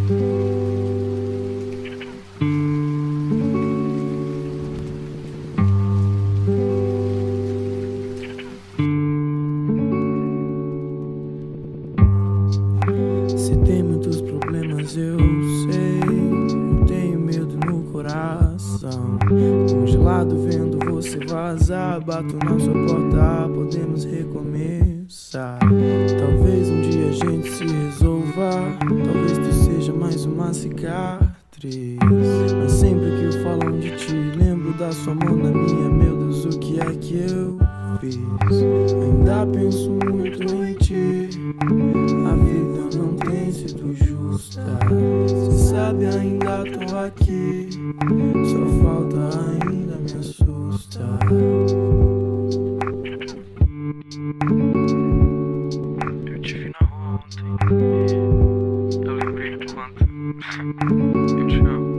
Você tem muitos problemas, eu sei. Eu tenho medo no coração, congelado vendo você vazar. Bato na sua porta, podemos recomeçar. Talvez um dia a gente se resolva, talvez tu seja mais uma cicatriz. Mas sempre que eu falo de ti, lembro da sua mão na minha. Meu Deus, o que é que eu fiz? Ainda penso muito em ti. A vida não tem sido justa. Cê sabe, ainda tô aqui. Só falta ainda me assusta. Eu te vi na rua ontem. Eu lembrei do quanto eu te amo.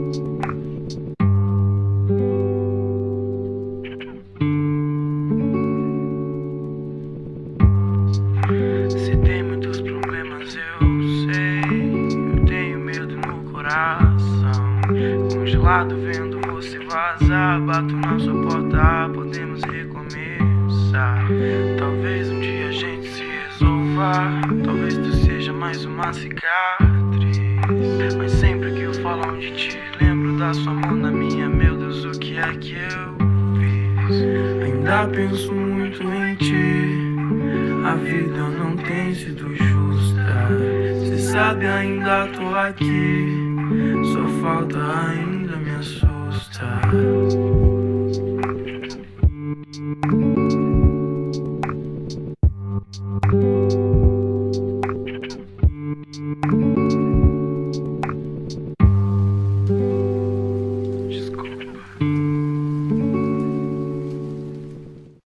Você tem muitos problemas, eu sei. Eu tenho medo no coração, congelado vendo você vazar. Bato na sua porta, podemos recomeçar. Talvez um dia a gente se resolva, talvez tu seja mais uma cicatriz. Mas sempre que eu falo de ti, lembro da sua mão na minha. Meu Deus, o que é que eu fiz? Ainda penso muito em ti. A vida não tem sido justa. Cê sabe, ainda tô aqui. Só falta ainda me assusta.